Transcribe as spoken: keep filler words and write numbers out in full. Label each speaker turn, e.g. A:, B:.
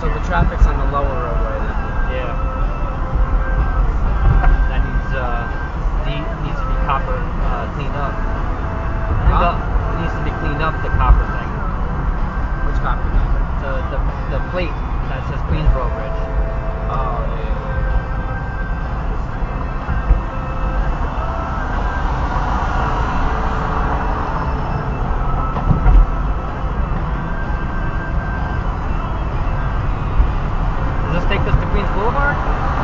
A: so the traffic's on the lower roadway then.
B: Yeah. That needs uh de- needs to be copper uh, cleaned up.
A: Huh?
B: The, it needs to be cleaned up, the copper thing.
A: Which copper thing?
B: The the the plate that says Queensboro Bridge.
A: Oh yeah.
B: Does this take us to Queens Boulevard?